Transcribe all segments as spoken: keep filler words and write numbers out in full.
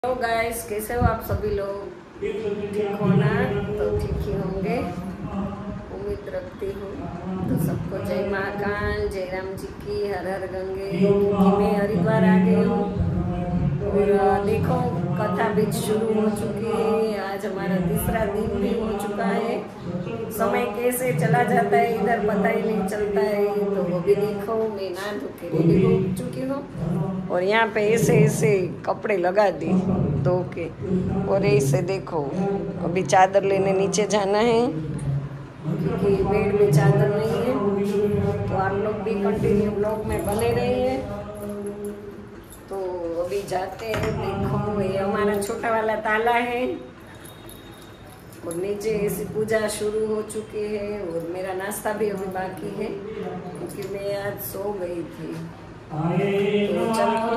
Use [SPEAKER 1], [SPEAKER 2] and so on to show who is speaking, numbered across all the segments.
[SPEAKER 1] Hello guys, कैसे हो आप सभी लोग? ठीक हो ना? तो ठीक ही होंगे, उम्मीद रखती हूँ। तो सबको जय महाकाल, जय राम जी की, हर हर गंगे। क्योंकि मैं हरिद्वार आ गई हूँ और देखो कथा भी शुरू हो चुकी है। आज हमारा तीसरा दिन भी हो चुका है। समय कैसे चला जाता है इधर पता ही नहीं चलता है। तो वो भी देखो, मैं नहा धो के रेडी हो चुकी हूँ और यहाँ पे ऐसे ऐसे कपड़े लगा दी धो के। और ऐसे देखो, अभी चादर लेने नीचे जाना है क्योंकि बेड में चादर नहीं है। तो आप लोग भी कंटिन्यू ब्लॉग में बने रहिए। तो अभी जाते हैं। देखो ये हमारा छोटा वाला ताला है और नीचे ऐसी पूजा शुरू हो चुकी है और मेरा नाश्ता भी अभी बाकी है क्योंकि मैं आज सो गई थी। तो चलो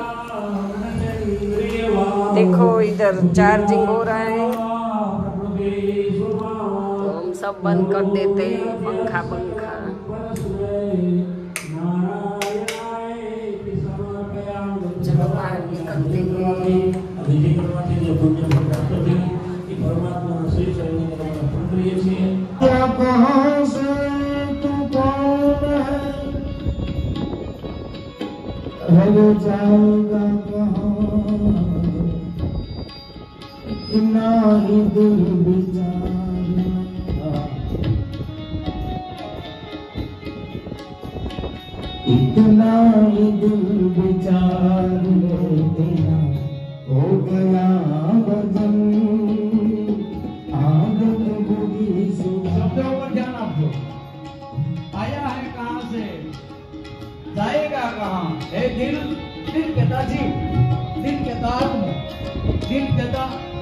[SPEAKER 1] देखो, इधर चार्जिंग हो रहा है तो हम सब बंद कर देते हैं पंखा पंखा। चलो बाहर निकलते हैं।
[SPEAKER 2] कहाँ से तू कौन है, हो जाएगा कहाँ, इतना ही दिल बेचारा, इतना ही दिल बेचारा तेरा हो गया बदन। शब्दों पर ध्यान आपको। आया है कहाँ से, जाएगा कहाँ। हे दिल, दिल कहता जीव, दिल कहता आत्मा, दिल कहता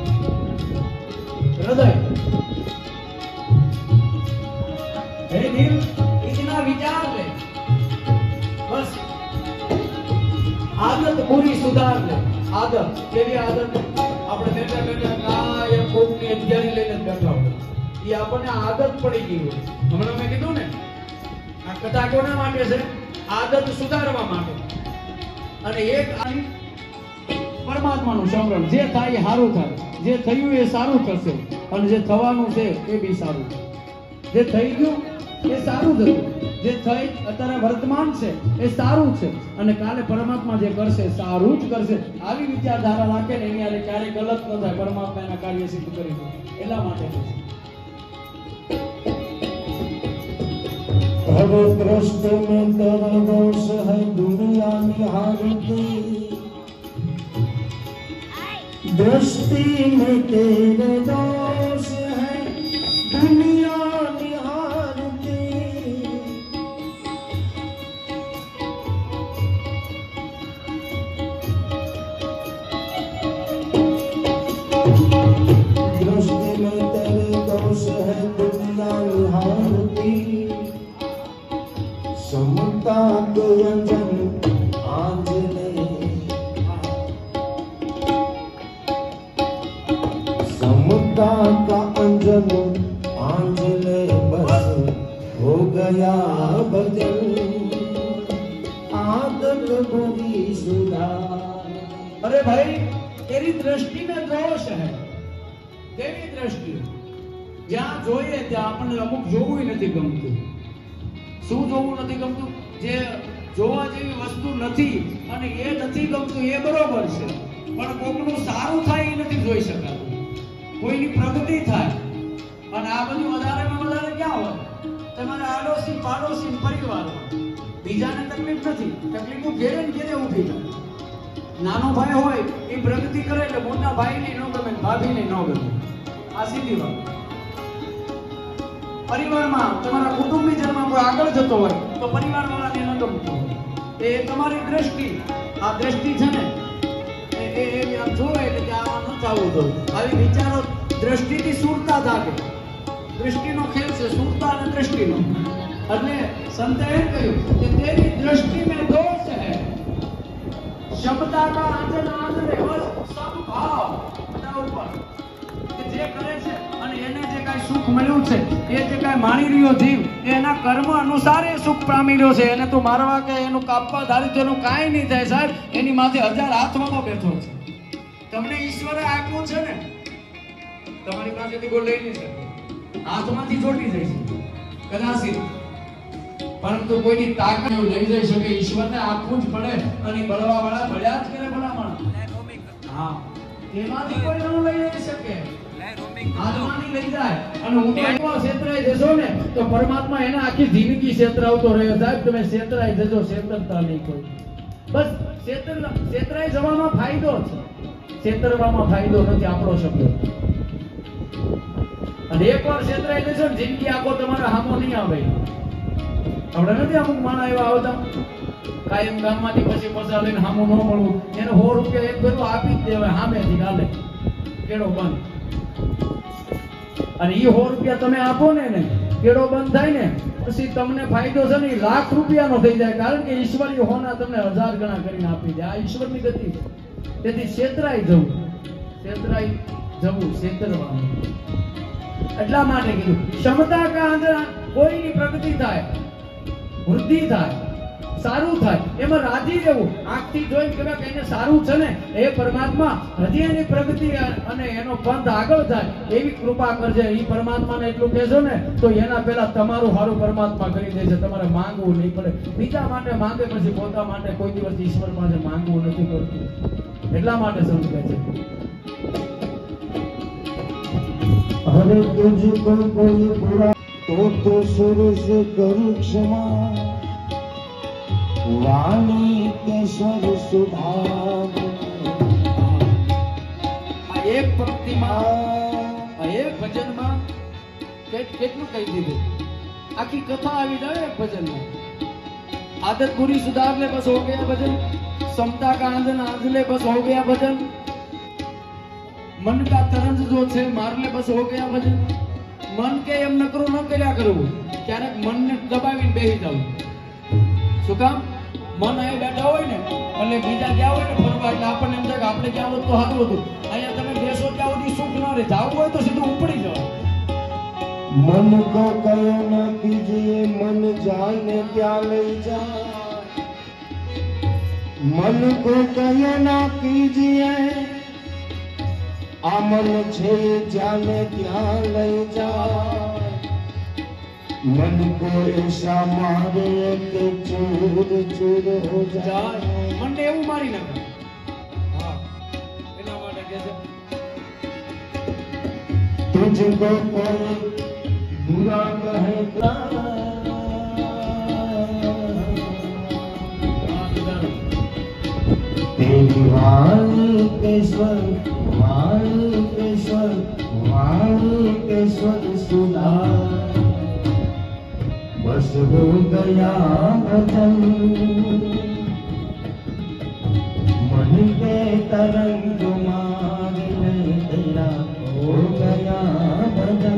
[SPEAKER 2] हृदय। हे दिल, इतना विचार ले, बस आदत पूरी सुधार ले। आदत केवी आदत આપણે બેઠા બેઠા કાય કોકની અધ્યારી લઈને બેઠા હોય, એ આપણને આદત પડી ગઈ હોય. હમણાં મેં કીધું ને, આ કથા કોના માટે છે? આદત સુધારવા માટે. અને એક પરમાત્માનું સ્મરણ, જે થાય એ સારું થાય, જે થયું એ સારું થશે અને જે થવાનું છે એ બી સારું. જે થઈ ગયું એ સારું થયું, જે થઈ અત્યારે વર્તમાન છે એ સારું છે અને કાલે પરમાત્મા જે કરશે સારું જ કરશે. આવી વિચારધારા રાખે ને એની ક્યારે ગલત ન થાય. પરમાત્મા એના કાર્ય સિદ્ધ કરી દે એટલા માટે છે. હવે દ્રષ્ટિ में तेरे दोष है दुनिया निहारती, दृष्टि में तेरे दोष है दुनिया निहारती. दृष्टि में तेरे दोष है दुनिया निहारती, समता के अंजन आंजने, समता का अंजन आंजने बस हो गया बदल. आदत बुरी सुधार. अरे भाई, तेरी दृष्टि में दोष है. तेरी दृष्टि જ્યાં જોઈએ ત્યાં આપણને અમુક જોવું નથી ગમતું. શું જોવું નથી ગમતું? જે જોવા જેવી વસ્તુ નથી અને એ નથી ગમતું એ બરોબર છે, પણ કોકનું સારું થાય એ નથી જોઈ શકાતું. કોઈની પ્રગતિ થાય અને આ બધું વધારેમાં વધારે ક્યાં હોય? તમારા આડોશી પાડોશી પરિવારમાં. બીજાને તકલીફ નથી, તકલીફ ઘેરે ને ઘેરે ઊભી થાય. નાનો ભાઈ હોય એ પ્રગતિ કરે એટલે મોટા ભાઈને ન ગમે, ભાભીને ન ગમે. આ સીધી વાત. પરિવારમાં તમારા કુટુંબીજનમાં કોઈ આગળ જતો હોય તો પરિવારવાળાને ન ગમતું હોય. એ તમારી દ્રષ્ટિ, આ દ્રષ્ટિ છે ને એ એ આમ જોવે એટલે કે આમાં ન ચાલવું જોઈએ. આવી વિચારો દ્રષ્ટિથી સુરતા જાગે. દૃષ્ટિનો ખેલ છે, સુરતા અને દ્રષ્ટિનો. એટલે સંતે એમ કહ્યું કે તેની દ્રષ્ટિ में दोष है, शब्दा का आंचल आंचले बस सब भाव બધા ઉપર કે જે કરે છે અને એને જે કાઈ સુખ મળ્યું છે, એ જે કાઈ માણી રહ્યો જીવ, એના કર્મ અનુસાર એ સુખ પામી રહ્યો છે. એને તો મારવા કે એનું કાપવા ધારી તેનું કાંઈ નહીં થાય સાહેબ. એની માથે હજાર હાથમાં બેઠો છે. તમને ઈશ્વરે આપ્યું છે ને, તમારી પાસેથી કોઈ લઈ નહીં શકે, હાથમાંથી ચોટી જાય છે કદાચ, પરંતુ કોઈની તાકાત લઈ જઈ શકે. ઈશ્વરને આપવું જ પડે, અને બળવા વાળા ભળ્યા જ કરે ભલામણ. હા, એમાંથી કોઈ ન લઈ જઈ શકે, હાથમાંથી લઈ જાય. અને હું તો એવા ક્ષેત્રાઈ જશો ને તો પરમાત્મા એને આખી જિંદગી ક્ષેત્રાવતો રહ્યો. સાહેબ તમે ક્ષેત્રાઈ જજો, ક્ષેત્રતા નહીં કોઈ. બસ ક્ષેત્ર ક્ષેત્રાઈ જવામાં ફાયદો છે, ક્ષેત્રવામાં ફાયદો નથી. આપણો શબ્દ. અને એકવાર ક્ષેત્રાઈ જશો ને જિંદગી આખો તમારા હામો નહીં આવે. આપણે નથી અમુક માણા એવા આવતા કાયમ ગામમાંથી પછી પસાર લઈને હામું ન મળવું, એને સો રૂપિયા એક ભેગું આપી જ દેવાય સામેથી ગાલે કેળો બંધ. અને ઈ સો રૂપિયા તમે આપો ને ને કેળો બંધ થાય ને પછી તમને ફાયદો છે ને લાખ રૂપિયાનો થઈ જાય, કારણ કે ઈશ્વરી હોના તમને હજાર ગણા કરીને આપી દે. આ ઈશ્વરની ગતિ છે. તેથી ક્ષેત્રાઈ જવું, ક્ષેત્રાઈ જવું, ક્ષેત્રવાનું. એટલા માટે કીધું ક્ષમતા કા અંદર કોઈની પ્રગતિ થાય, વૃદ્ધિ થાય, સારું થાય, એમાં રાજી રહેવું. આંખથી જોઈને કે ભાઈ એને સારું છે ને એ પરમાત્મા હજી એની પ્રગતિ અને એનો પંથ આગળ થાય એવી કૃપા કરજે. એ પરમાત્માને એટલું કહેશો ને તો એના પહેલા તમારું સારું પરમાત્મા કરી દે છે. તમારે માંગવું નહીં પડે. બીજા માટે માંગે પછી પોતા માટે કોઈ દિવસ ઈશ્વર પાસે માંગવું નથી પડતું. એટલા માટે સમજે છે.
[SPEAKER 3] अरे तुझको कोई बुरा तो तो सुर से करूं क्षमा, वाणी के स्वर सुधार.
[SPEAKER 2] એક ભક્તિમાં એક ભજનમાં કેટલું કહી દીધું, આખી કથા આવી જાય એક ભજનમાં. आदत बुरी सुधार ले बस हो गया भजन, समता का आंदन आज ले बस हो गया भजन, मन का तरंज जो છે માર લે બસ હો ગયા ભજન. મન કે એમ નકરું ન કર્યા કરવું, ક્યારેક મનને દબાવીને બેસી જવું. શું કામ? મન અહીં બેઠા હોય ને એટલે બીજા ગયા હોય ને ફરવા, એટલે આપણને એમ થાય કે આપણે ક્યાં હોત તો સારું હતું. અહીંયા તમે બેસો ત્યાં સુધી સુખ ન રહે, જાવું હોય તો સીધું ઉપડી જાવ.
[SPEAKER 3] मन को कहो न कीजिए मन जाने क्या ले जाए, मन को कहो न कीजिए आमन छे जाने क्या ले जाए, मन को ऐसा मारे के चूर चूर हो जाए.
[SPEAKER 2] મને એવું મારી નાખે. હા, એના માટે કહે છે
[SPEAKER 3] तुझको कोई बुरा कहेगा, तेरी वाणी के स्वर, वाणी के स्वर, वाणी के स्वर सुधार. बस हो गया भजन मन के तरंग मार ले तेरा हो गया भजन.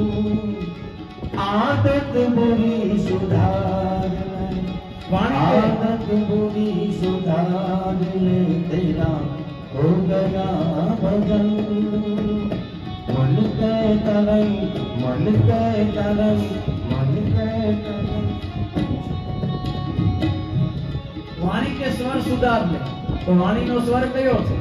[SPEAKER 3] आदत बुरी सुधार, आदत बुरी सुधार ले तेरा हो गया भजन. मन के तरंग, मन के तरंग, मन के तरंग.
[SPEAKER 2] વાણી કે સ્વર સુધાર લે. તો વાણીનો સ્વર કયો છે?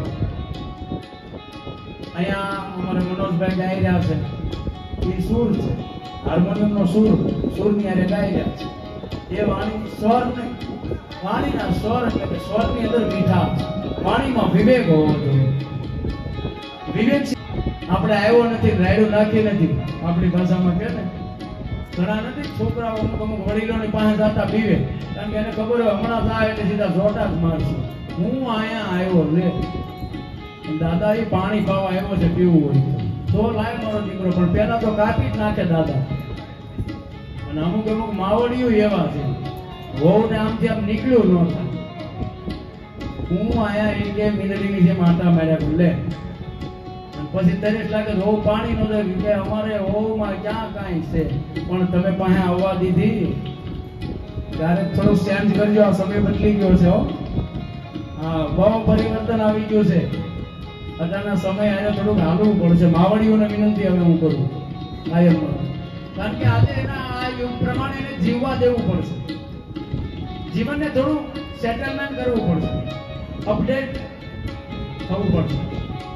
[SPEAKER 2] અહીંયા અમારે મનોજભાઈ ગાઈ રહ્યા છે, એ સુર છે, હાર્મોનિયમ નો સુર, સુર ની હારે ગાઈ રહ્યા છે. એ વાણી સ્વર નહીં, વાણીના સ્વર એટલે કે સ્વર ની અંદર મીઠાશ, વાણીમાં વિવેક હોવો જોઈએ. વિવેક આપણે આવ્યો નથી, રાયડું નાખી નથી, આપણી ભાષામાં કહે ને. ઘણા નથી છોકરાઓ અમુક અમુક વડીલોની પાસે જતા પીવે, કારણ કે એને ખબર હોય હમણાં થાય એટલે સીધા જોટા જ મારશે. હું અહીંયા આવ્યો લે દાદા, એ પાણી પાવા આવ્યો છે, પીવું હોય તો લાય મારો દીકરો, પણ પેલા તો કાપી જ નાખે દાદા. અને અમુક અમુક માવડીઓ એવા છે, વહુ ને આમથી આમ નીકળ્યું ન થાય. હું આયા એ કે મીંદડીની જેમ આટા માર્યા લે, પછી તરસ લાગે વહુ પાણી નો દે કે અમારે વહુમાં ક્યાં કાંઈ છે, પણ તમે પાસે આવવા દીધી. ત્યારે થોડું ચેન્જ કરજો, આ સમય બદલી ગયો છે. હો હા, બહુ પરિવર્તન આવી ગયું છે. અત્યારના સમય આજે થોડુંક હાલવું પડશે. માવડીઓને વિનંતી હવે હું કરું કાયમ, કારણ કે આજે એના આ યુગ પ્રમાણે એને જીવવા દેવું પડશે. જીવનને થોડું સેટલમેન્ટ કરવું પડશે, અપડેટ થવું પડશે.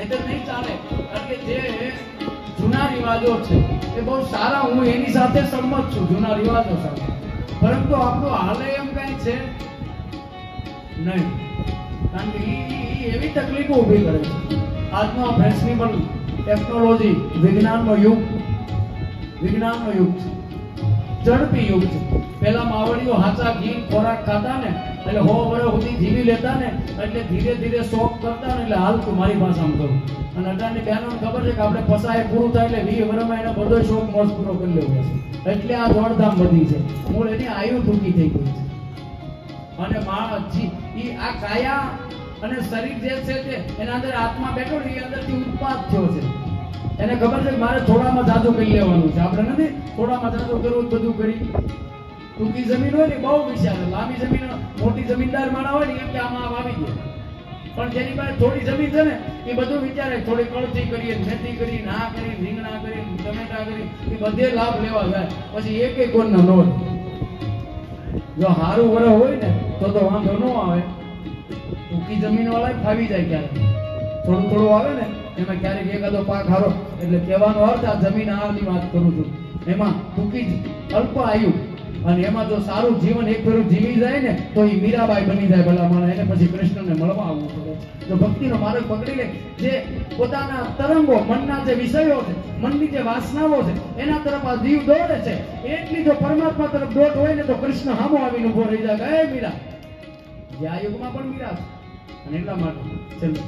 [SPEAKER 2] નહીતર નહીં ચાલે. કારણ કે જે જૂના રિવાજો છે એ બહુ સારા, હું એની સાથે સંમત છું, જૂના રિવાજો સાથે. પરંતુ આપણું હાલે એમ કઈ છે નહીં. કારણ કે એ એવી તકલીફો ઊભી કરે છે. આજનો ફેશનેબલ ટેકનોલોજી, વિજ્ઞાનનો યુગ, વિજ્ઞાનનો યુગ છે, ઝડપી યુગ છે. પેલા માવડીઓ હાચા ઘી ખોરાક ખાતા ને એટલે હો વર્ષ સુધી જીવી લેતા ને એટલે ધીરે ધીરે શોખ કરતા ને એટલે હાલ તું મારી ભાષામાં કરું. અને અટાની બહેનોને ખબર છે કે આપણે પસાય પૂરું થાય એટલે વીસ વર્ષમાં એનો બધો શોખ મોજ પૂરો કરી લેવો છે. એટલે આ દોડધામ વધી છે. મૂળ એની આયુ ટૂંકી થઈ ગઈ છે. અને માણસ ઈ આ કાયા અને શરીર જે છે તે એના અંદર આત્મા બેઠો ને એ અંદરથી ઉત્પાદ થયો છે. એને ખબર છે કે મારે થોડામાં જાજુ કરી લેવાનું છે. આપણે નથી થોડામાં જાજુ કરવું બધું કરી. ટૂંકી જમીન હોય ને બહુ વિચાર, લાંબી જમીન મોટી જમીનદાર માણા હોય ને એમ કે આમાં વાવી દે. પણ જેની પાસે થોડી જમીન છે ને એ બધું વિચારે, થોડી કળથી કરીએ, ખેતી કરી, ના કરી, રીંગણા કરી, ટમેટા કરી, એ બધે લાભ લેવા જાય. પછી એક એક કોણ ના નોટ. જો સારું વરસ હોય ને તો તો વાંધો ન આવે. ટૂંકી જમીન વાળા ફાવી જાય ક્યારેક. થોડું થોડું આવે ને એમાં ક્યારેક એકાદો પાક હારો. એટલે કહેવાનો અર્થ આ જમીન આની વાત કરું છું. એમાં ટૂંકી અલ્પ આયુ અને એમાં જો સારું જીવન એક ફેરું જીવી જાય ને તો એ મીરાબાઈ બની જાય ભલા માણસ. એને પછી કૃષ્ણને મળવા આવવું પડે. જો ભક્તિનો માર્ગ પકડી લે, જે પોતાના તરંગો, મનના જે વિષયો છે, મનની જે વાસનાઓ છે એના તરફ આ જીવ દોડે છે, એટલી જો પરમાત્મા તરફ દોડ હોય ને તો કૃષ્ણ સામો આવીને ઉભો રહી જાય. હે મીરા, જે આ યુગમાં પણ મીરા છે. અને એટલા માટે ચલો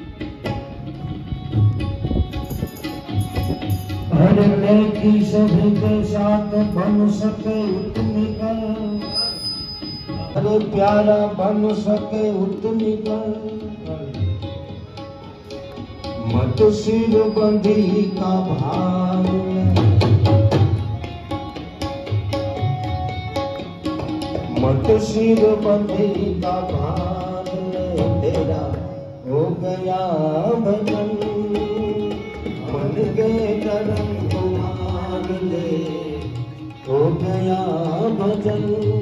[SPEAKER 3] हर की सभी के साथ बन सके उतनी कर, अरे प्यारा बन सके उतनी कर, मत सिर बंधी का भार, मत सिर बंधी का भार, तेरा हो गया भजन, मन के तरंग कुमार ले हो गया भजन,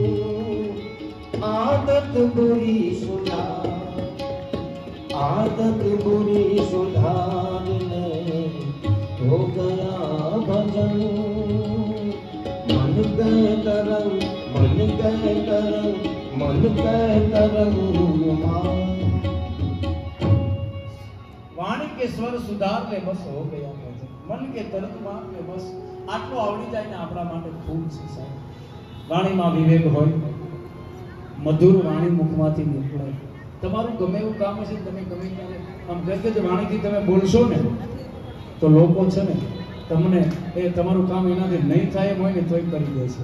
[SPEAKER 3] आदत बुरी सुधार, आदत बुरी सुधार ले हो गया भजन, मन के तरंग, मन के तरंग, मन के तरंग कुमार,
[SPEAKER 2] वाणी के स्वर सुधार ले बस हो गया भजन, मन के तरंग मार ले बस. આટલું આવડી જાય ને આપણા માટે ખૂબ છે સાહેબ. વાણીમાં વિવેક હોય, મધુર વાણી મુખમાંથી નીકળે. તમારું ગમે એવું કામ હશે, તમે ગમે ત્યારે આમ ગદગદ વાણીથી તમે બોલશો ને તો લોકો છે ને તમને એ તમારું કામ એનાથી નહીં થાય એમ હોય ને તોય કરી દેશે.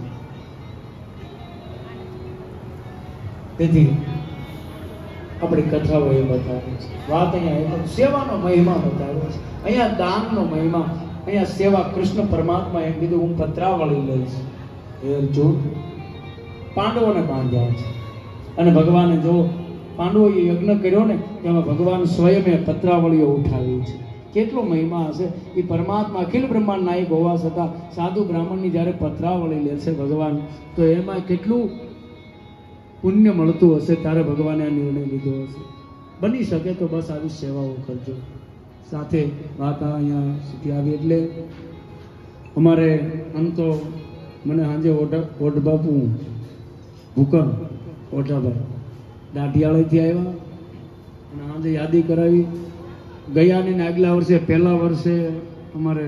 [SPEAKER 2] તેથી આપણી કથાઓ એ બતાવે છે. વાત અહીંયા સેવાનો મહિમા બતાવે છે, અહીંયા દાનનો મહિમા, અહીંયા સેવા. કૃષ્ણ પરમાત્મા એમ કીધું હું પત્રાવળી લઈશ. એ અર્જુન પાંડવોને બાંધ્યા છે અને ભગવાને જો પાંડવોએ યજ્ઞ કર્યો ને તેમાં ભગવાન સ્વયં પત્રાવળીઓ ઉઠાવી છે. કેટલો મહિમા હશે. એ પરમાત્મા અખિલ બ્રહ્માંડ નાયક હોવા છતાં સાધુ બ્રાહ્મણની જ્યારે પત્રાવળી લે છે ભગવાન, તો એમાં કેટલું પુણ્ય મળતું હશે. ત્યારે ભગવાને આ નિર્ણય લીધો હશે. બની શકે તો બસ આવી સેવાઓ કરજો. સાથે વાત અહીંયા સુધી આવી એટલે અમારે આમ તો મને સાંજે ઓઢ ઓઢ બાપુ ભૂકંપ ઓઢાભાઈ દાઢિયાળીથી આવ્યા અને સાંજે યાદી કરાવી. ગયા ને આગલા વર્ષે પહેલા વર્ષે અમારે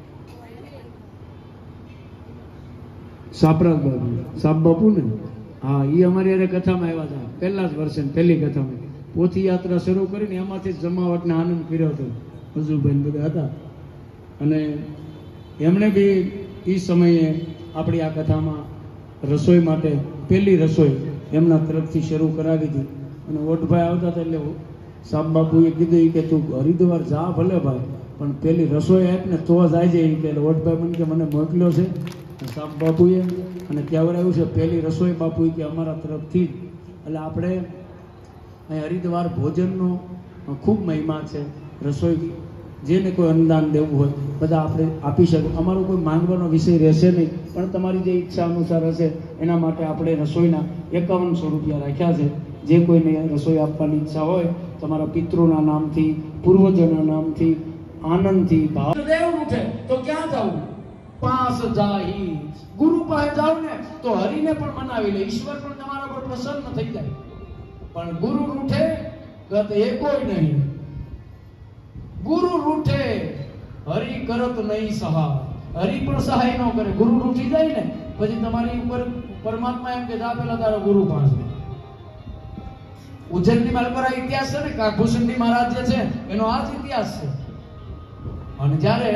[SPEAKER 2] સાપરાજ બાપુ સાપ બાપુ ને હા એ અમારી યારે કથામાં આવ્યા હતા. પહેલા જ વર્ષે પહેલી કથામાં પોથી યાત્રા શરૂ કરીને એમાંથી જમાવટને આનંદ કર્યો હતો. હજુભાઈ બધા હતા અને એમણે બી એ સમયે આપણી આ કથામાં રસોઈ માટે પહેલી રસોઈ એમના તરફથી શરૂ કરાવી હતી. અને ઓટભાઈ આવતા હતા એટલે સાપ બાપુએ કીધું કે તું હરિદ્વાર જા ભલે ભાઈ, પણ પેલી રસોઈ આપ ને તો જાય છે. કે ઓટભાઈ મને કે મને મોકલ્યો છે સાપ બાપુએ અને ત્યાં આવ્યું છે પહેલી રસોઈ બાપુ કે અમારા તરફથી. એટલે આપણે અહીં હરિદ્વાર ભોજનનો ખૂબ મહિમા છે. રસોઈ જેને કોઈ અનુદાન દેવું હોય બધા આપણે આપી શકીએ. અમારો કોઈ માંગવાનો વિષય રહેશે નહીં, પણ તમારી જે ઈચ્છા અનુસાર હશે એના માટે આપણે રસોઈના એકાવનસો રૂપિયા રાખ્યા છે. જે કોઈને રસોઈ આપવાની ઈચ્છા હોય તમારા પિતૃના નામથી, પૂર્વજોના નામથી, આનંદથી ભાવ દેવ ઉઠે તો ક્યાં જવું? પાસ જાહી, ગુરુ પાસે જાવ ને તો હરિને પણ મનાવી લે, ઈશ્વર પણ તમારા પર પ્રસન્ન થઈ જાય. પણ ગુરુ રૂઠે ગત એકોય નહીં, ગુરુ રૂઠે હરિ કરત નહીં સહાય, હરિ પણ સહાય ન કરે. ગુરુ રૂઠી જાય ને પછી તમારી ઉપર પરમાત્મા એમ કે જા પેલા તારો ગુરુ પાસે. ઉજ્જૈનની માલપરા ઇતિહાસ છે ને, કાકભૂષણજી મહારાજ જે છે એનો આ જ ઇતિહાસ છે. અને જ્યારે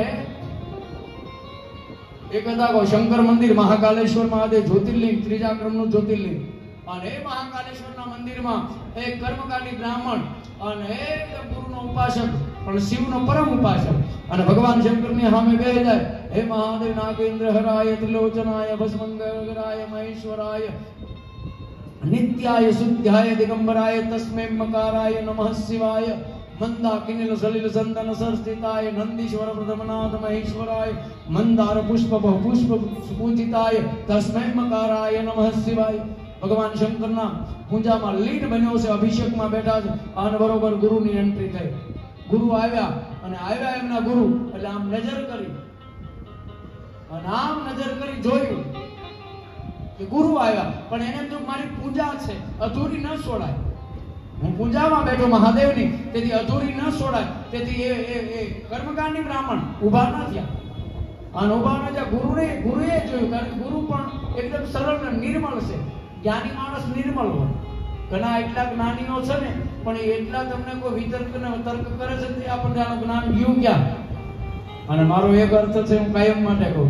[SPEAKER 2] એક હતા શંકર મંદિર, મહાકાલેશ્વર મહાદેવ જ્યોતિર્લિંગ, ત્રીજા ક્રમનું જ્યોતિર્લિંગ, અને એ મહાકાલેશ્વરના મંદિરમાં એક કર્મકાંડી બ્રાહ્મણ અને એકદમ ગુરુનો ઉપાસક પણ શિવનો પરમ ઉપાસક, અને ભગવાન શંકરની સામે કહે જાય, હે મહાદેવ નાગેન્દ્ર હરાય ત્રિલોચનાય ભસ્મંગરાય મહેશ્વરાય નિત્યાય શુદ્ધાય દિગંબરાય તસ્મે મકારાય નમઃ શિવાય મંદાકિનિલ સલિલ સંદન સરસ્થિતાય નંદીશ્વર પ્રથમનાથ મહેશ્વરાય મંદાર પુષ્પ પુષ્પ પૂજિતાય તસ્મે મકારાય નમઃ શિવાય. ભગવાન શંકરના પૂજામાં લીન બન્યો છે, અભિષેકમાં બેઠા છે, અને બરોબર ગુરુની એન્ટ્રી થઈ. ગુરુ આવ્યા અને આવ્યા એમના ગુરુ એટલે આમ નજર કરી અને આમ નજર કરી જોયું કે ગુરુ આવ્યા, પણ એને તો મારી પૂજા છે અધૂરી ન છોડાય, હું પૂજામાં બેઠો મહાદેવની, તેથી અધૂરી ન છોડાય. તેથી એ એ એ કર્મકાંડી બ્રાહ્મણ ઊભા ન થયા, અને ઊભા ન થયા. ગુરુને ગુરુએ જોયું, કારણ કે ગુરુ પણ એકદમ સરળ અને નિર્મળ છે. જ્ઞાની માણસ નિર્મળ હોય, ઘણા એટલા જ્ઞાનીઓ છે ને પણ એટલા તમને કોઈ વિતર્ક ને તર્ક કરે છે તે આપણને આનું જ્ઞાન ગયું ક્યાં. અને મારો એક અર્થ છે, હું કાયમ માટે કહું,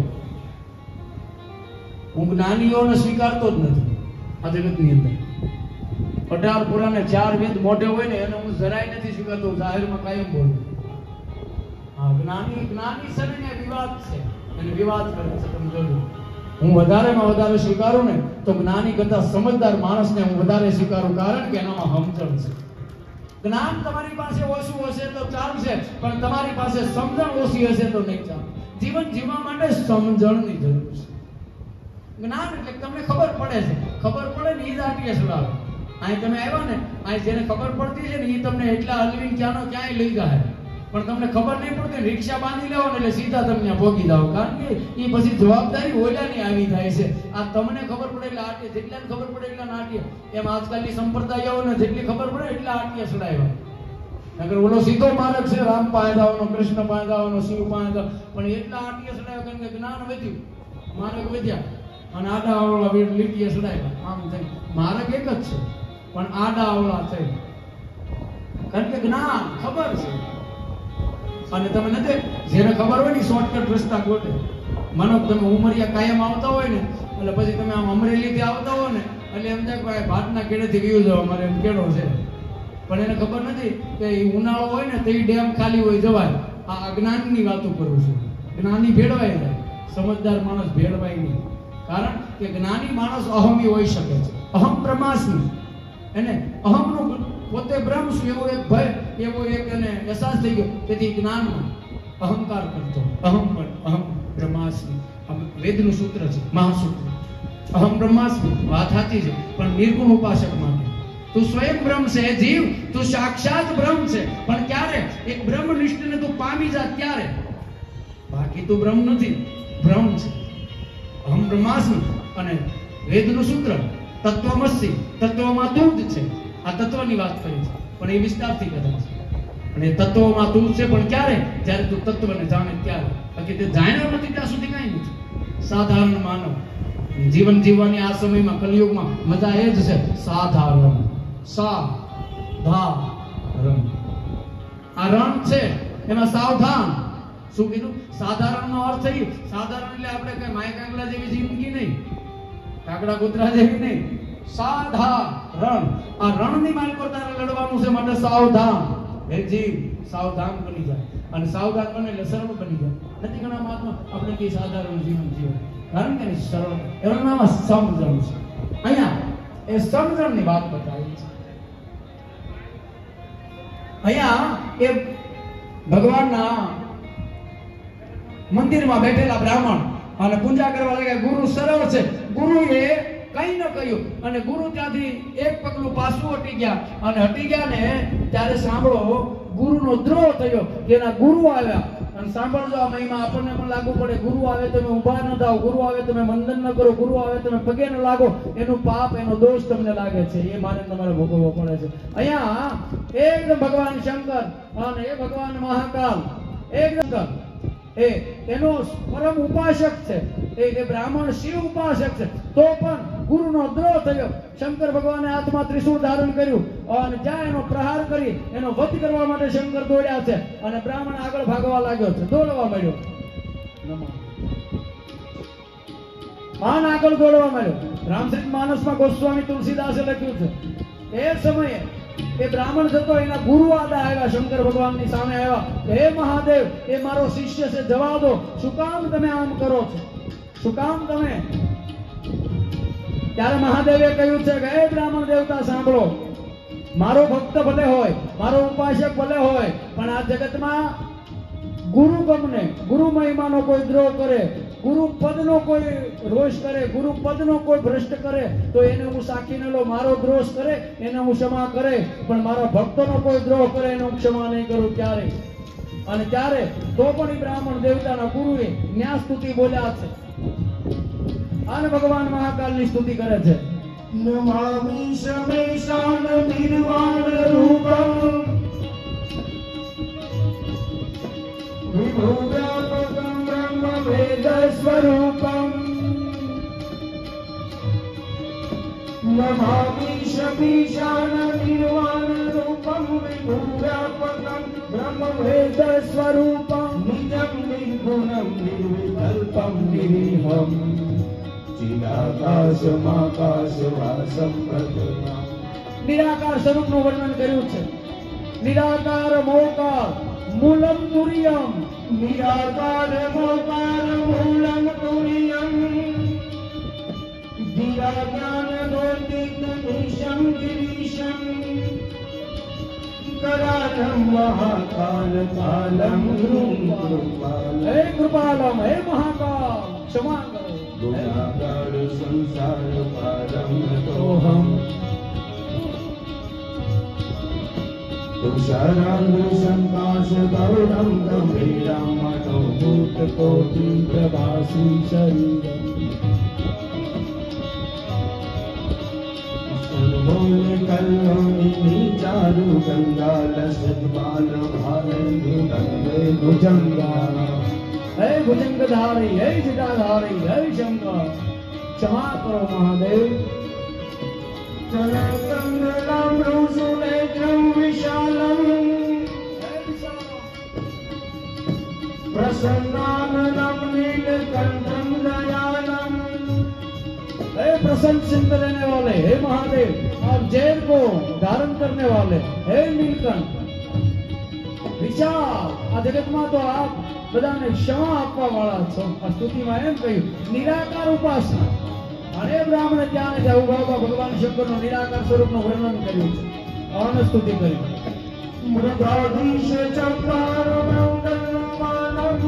[SPEAKER 2] હું જ્ઞાનીઓને સ્વીકારતો જ નથી આ જગતની અંદર. અઢાર પુરાણે ચાર વેદ મોઢે હોય ને એને હું જરાય નથી સ્વીકારતો, જાહેરમાં કાયમ બોલું. હા, જ્ઞાની જ્ઞાની છે ને વિવાદ છે, અને વિવાદ કરે છે. તમે જોજો, હું વધારેમાં વધારે સ્વીકારું ને તો જ્ઞાની કરતા સમજદાર માણસને હું વધારે સ્વીકારું, કારણ કે એનામાં સમજણ છે. જ્ઞાન તમારી પાસે ઓછું હશે તો ચાલશે, પણ તમારી પાસે સમજણ ઓછી હશે તો નહીં ચાલે. જીવન જીવવા માટે સમજણની જરૂર છે. જ્ઞાન એટલે તમને ખબર પડે છે, ખબર પડે ને એ જ આટીએ સુડાવે. અહીં તમે આવ્યા ને, અહીં જેને ખબર પડતી છે ને એ તમને એટલા હલવી ક્યાંનો ક્યાંય લઈ જાય, પણ તમને ખબર નહીં પડતી, રિક્ષા બાંધી લેવો ને એટલે સીધા તમે પહોંચી જાઓ, કારણ કે એ પછી જવાબદારી ઓલાની આવી થાય છે. આ તમને ખબર પડે એટલે આટીએ, જેટલાને ખબર પડે એટલા આટીએ. એમ આજકાલની સંપ્રદાયોને જેટલી ખબર પડે એટલા આટીએ સડાવ્યા. નકર ઓલો સીધો માર્ગ છે, રામ પાસે જવાનો, કૃષ્ણ પાસે જવાનો, શિવ પાસે જવાનો, પણ એટલા આટીએ સડાવ્યા કારણ કે જ્ઞાન વધ્યું, માર્ગ વધ્યા, અને આડા અવળા લીટીએ સડાવ્યા. આમ થઈ માર્ગ એક જ છે, પણ આડા અવળા થઈ, કારણ કે જ્ઞાન ખબર છે. અને તમે નથી, જેને ખબર હોય ને શોર્ટકટ રસ્તા ગોતે. માનો તમે ઉમરિયા કાયમ આવતા હોય ને એટલે પછી તમે આમ અમરેલી થી આવતા હોય ને એટલે એમ થાય કે ભાટના કેડેથી વ્યૂ જવા મારે એમ કેડો છે, પણ એને ખબર નથી કે ઉનાળો હોય ને તો એ ડેમ ખાલી હોય જવાય. આ અજ્ઞાનની વાતો કરું છું. જ્ઞાની ભેળવાય જાય, સમજદાર માણસ ભેળવાય નહીં, કારણ કે જ્ઞાની માણસ અહમી હોઈ શકે છે, અહમ બ્રહ્માસ્મિ. એને અહમનું પોતે બ્રહ્મ છું એવો એક ભય, એવો એક એને અહેસાસ થઈ ગયો, તેથી જ્ઞાનમાં અહંકાર કરતો, અહમ પણ અહમ બ્રહ્માસ્મિ. વેદનું સૂત્ર છે, મહાસૂત્ર. અહમ બ્રહ્માસ્મિ વાત સાચી છે, પણ નિર્ગુણ ઉપાસક માટે તું સ્વયં બ્રહ્મ છે, જીવ તું સાક્ષાત બ્રહ્મ છે, પણ ક્યારે એક બ્રહ્મનિષ્ઠને તું પામી જા ત્યારે, બાકી તું બ્રહ્મ નથી, બ્રહ્મ છે. અહમ બ્રહ્માસ્મિ. અને વેદનું સૂત્ર તત્વમસી, તત્વમાં તું જ છે. આ તત્વની વાત કરી છે, પણ એ વિસ્તારથી કરે છે. અને તત્વમાં તું છે, પણ ક્યારે? જ્યારે તું તત્વને જાણે ત્યારે, બાકી તે જાણ્યો નથી ત્યાં સુધી કાંઈ નથી. સાધારણ માનવ જીવન જીવવાની આ સમયમાં કલિયુગમાં મજા એ જ છે, સાધારણ. સા ધા રણ, આ રણ છે એમાં સાવધાન. શું કીધું? સાધારણ નો અર્થ એ સાધારણ એટલે આપણે કઈ માય કાંગડા જેવી જિંદગી નહીં, કાકડા કૂતરા જેવી નહીં, સાધારણ. આ રણની માલ પર તારે લડવાનું છે, માટે સાવધાન. હે જીવ સાવધાન બની જાય, અને સાવધાન બને એટલે સરળ બની જાય. નથી ઘણા મહાત્મા આપણે કઈ સાધારણ જીવન જીવે, કારણ કે સરળ એનું નામ સમજણ છે. અહીંયા એ સમજણની વાત બતાવી છે. અહીંયા એ ભગવાનના મંદિરમાં બેઠેલા બ્રાહ્મણ અને પૂજા કરવા લાગ્યા. ગુરુ સરળ છે. ગુરુએ કઈ ન કહ્યું અને ગુરુ ત્યાંથી એક પગલું પાછું હટી ગયા અને હટી ગયા ને ત્યારે સાંભળો ગુરુનો દ્રોહ થયો. જેના ગુરુ આવ્યા અને સાંભળજો આ મહિમા આપણને પણ લાગુ પડે. ગુરુ આવે તમે ઊભા ન થાઓ, ગુરુ આવે તમે વંદન ન કરો, ગુરુ આવે તમે પગે ન લાગો, એનું પાપ એનો દોષ તમને લાગે છે, એ માને તમારે ભોગવવો પડે છે. અહીંયા એકદમ ભગવાન શંકર અને એ ભગવાન મહાકાલ એકદમ એ એનો પરમ ઉપાસક છે, એ બ્રાહ્મણ શિવ ઉપાસક છે, તો પણ ગુરુનો દ્રોહ થયો. શંકર ભગવાને હાથમાં ત્રિશૂળ ધારણ કર્યું અને જ્યાં એનો પ્રહાર કરી એનો વધ કરવા માટે શંકર દોડ્યા છે અને બ્રાહ્મણ આગળ ભાગવા લાગ્યો છે, દોડવા માંડ્યો. માન આગળ દોડવા માંડ્યો. રામચરિત માનસમાં ગોસ્વામી તુલસીદાસે લખ્યું છે એ સમયે એ બ્રાહ્મણ જતો એના ગુરુ આદા આવ્યા, શંકર ભગવાનની સામે આવ્યા, હે મહાદેવ એ મારો શિષ્ય છે, જવા દો, શું કામ તમે આમ કરો છો, શું કામ તમે? ત્યારે મહાદેવે કહ્યું છે કે હે બ્રાહ્મણ દેવતા સાંભળો, મારો ભક્ત ભલે હોય, મારો ઉપાસક ભલે હોય, પણ આ જગતમાં ગુરુ ગમને ગુરુ મહિમાનો કોઈ દ્રોહ કરે, ગુરુ પદનો કોઈ રોષ કરે, ગુરુ પદનો કોઈ ભ્રષ્ટ કરે તો એને હું સાખી ન લઉં. મારો દ્રોષ કરે એને હું ક્ષમા કરે, પણ મારા ભક્તોનો કોઈ દ્રોહ કરે એને હું ક્ષમા નહીં કરું. ત્યારે અને ત્યારે તો પણ એ બ્રાહ્મણ દેવતાના ગુરુએ ન્યા સ્તુતિ બોલ્યા છે અને ભગવાન મહાકાલની સ્તુતિ કરે છે.
[SPEAKER 3] નમામિ શમેશાન નિર્વાણ રૂપમ વિભુવ્યાપકં બ્રહ્મ વેદ સ્વરૂપમ નમામિ શમેશાન નિર્વાણ રૂપમ વિભુવ્યાપકં બ્રહ્મ વેદ સ્વરૂપમ નિજં નિર્ગુણં નિર્વિકલ્પં નિરીહમ
[SPEAKER 2] નિરાકાર સ્વરૂપનું વર્ણન કર્યું છે. નિરાકાર મોકાર મૂલમ તુર્યમ,
[SPEAKER 3] નિરાકાર મોકાર મૂલમ તુર્યમ ધીરા જ્ઞાન દોતિત નિશમ ગિરીશમ કરાલમ મહાકાલ કાલમ કૃપાલમ.
[SPEAKER 2] હે કૃપાલમ, હે મહાકાલ, ક્ષમા કરો.
[SPEAKER 3] ગુણાકાર સંસાર પારમ તોહમ तुषारांग संकाश गौरम गंभीरम मनो भूत कोटि प्रभासी शरीरम सर्वोल कल्लोलिनी चारु गंगा लसत बाल भारंगी गंगे भुजंगा.
[SPEAKER 2] હે ભુજંગધારી, હે જટાધારી, હે શંકર, ક્ષમા કરો મહાદેવ.
[SPEAKER 3] ચલકંદલમ ઋષુનેત્રમ વિશાલમ પ્રસન્નાનનમ નીલકંઠમ દયાલમ.
[SPEAKER 2] हे प्रसन्न चित्त रहने वाले, हे महादेव, आप जेल को धारण करने वाले, हे नीलकंठ विशाल, આ જગતમાં તો આપ બધાને ક્ષમા આપવા વાળા છો. આ સ્તુતિમાં એમ કહ્યું નિરાકાર ઉપાસના. અને બ્રાહ્મણે ત્યાં જ ઉભા ઉભા ભગવાન શંકરનું નિરાકાર સ્વરૂપનું વર્ણન કર્યું છે અને સ્તુતિ કરી.
[SPEAKER 3] મૃગાધીશ ચકાર મંગલમાનમ.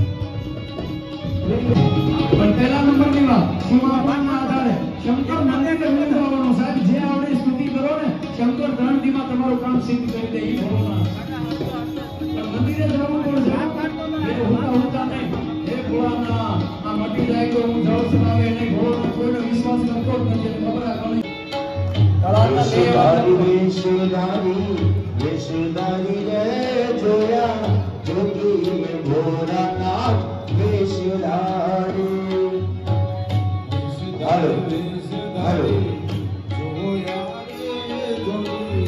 [SPEAKER 2] પણ પહેલા નંબરની વાત સીમાપાનના આધારે શંકર મંદિર મંદિરવાનો સાહેબ જે આવડે સ્તુતિ કરો ને, શંકર ત્રણ દીમાં તમારું કામ સિદ્ધ કરી દે. એ ભગવાન મંદિરે જવાનું પડશે. એ હોતા હોતા નહીં, હે ભોળાના આ મટી જાય તો હું જળ ચડાવે નહીં, ભોળો કોઈનો વિશ્વાસ કરતો જ નથી, ખબર આ કોની
[SPEAKER 3] વેશધારી વેશધારી વેશધારી રે જોયા જોગી મે ભોળાનાથ વેશધારી. હાલો હાલો જોયા રે જોગી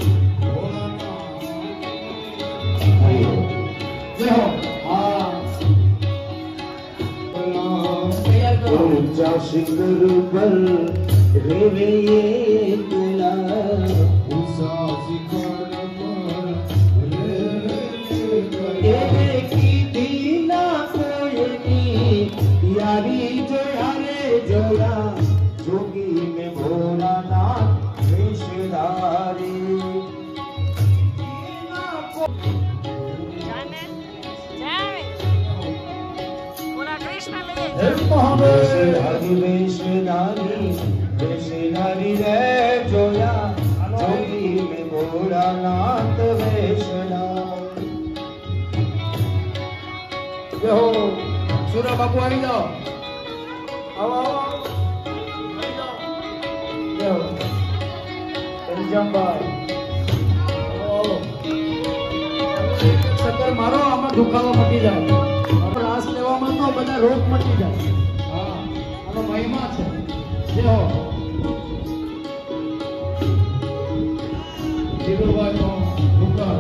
[SPEAKER 3] ભોળાનાથ.
[SPEAKER 2] જય હો. હા તૈયાર કરો.
[SPEAKER 3] ઊંચા શિખર પર રેવે તુલા ઊંચા શિખર પર રેવે કીધી ના કોઈની યારી જોયા રે જોયા જોગી મે ભોળાનાથ વેશધારી.
[SPEAKER 2] હે મહાદેવ,
[SPEAKER 3] વેશધારી વેશધારી वेशधारी रे जोया जोगी में भोलानाथ वेशना।
[SPEAKER 2] यो सूरा बापू आई जाओ, आओ आओ यो एलजामबाई आओ। चक्कर मारो, आમાં દુખાવો મટી જાય, આપણે રાસ લેવામાં તો બધા રોગ મટી જાય। હા, આનો મહિમા છે। જો જીગરભાઈનો દુકાન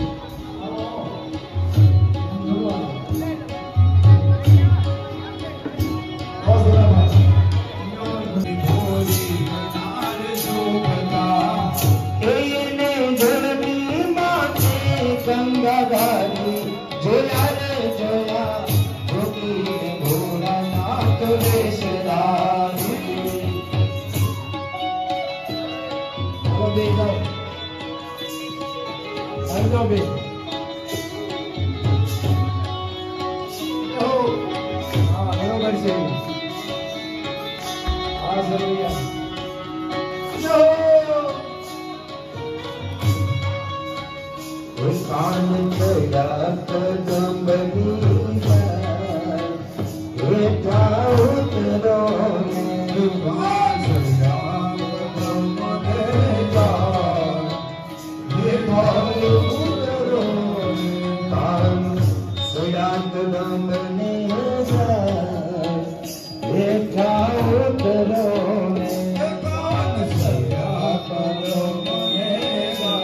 [SPEAKER 3] गंगाधारी जोया रे जोया जोगी भोलानाथ वेशधारी।
[SPEAKER 2] आओ बे जाओ, आई जाओ बे। ओ हाँ बराबर से हाँ जरूरिया यो
[SPEAKER 3] कान तेरा कदम्बनी ये जाओ तेरो दुकान राम कदम्बने जा ये जाओ तेरो कान तेरा कदम्बने जा ये जाओ तेरो कान तेरा कदम्बने जा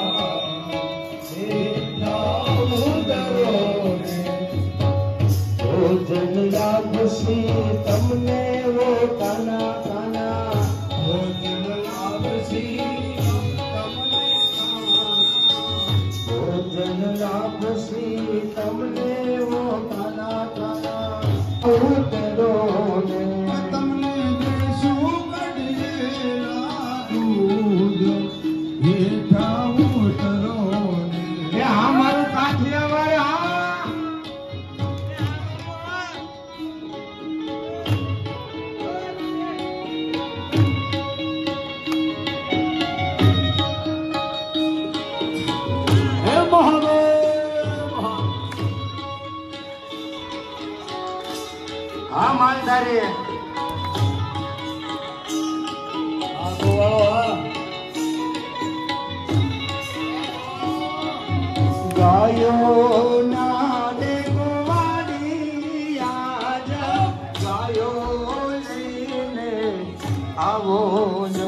[SPEAKER 3] भोजन लाभसी तमने वो काना काना भोजन लाभसी तमने भोजन लाभसी तमने वो काना काना उतरो ने तमने देशु कढेला दूध ये ठाऊ उतरो ने ये हमारो काठियावाड़ हा हाँ मालधारी गायो नारे गुवारी आज गायो लेने आवो जो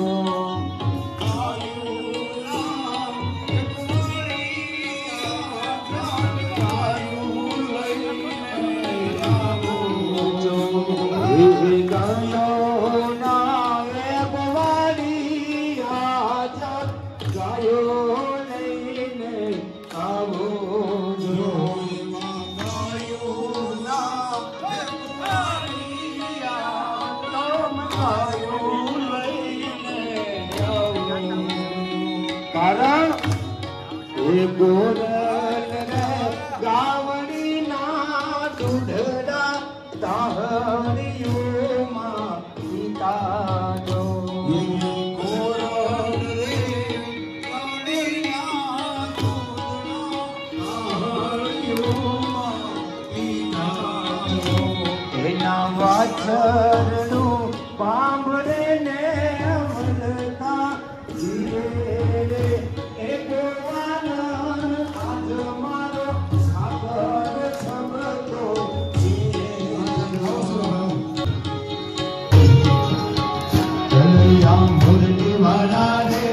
[SPEAKER 3] कारण ये गोरल रे गावड़ी ना दूधड़ा ताहरियो मां पिता जो ये गोरल रे गावड़ी ना दूधड़ा ताहरियो मां पिता जो एना वाचरनु पांभरे ने अमलता जीरे एक वानन आज मारो सागर सबतो चलिया मुरली वाला रे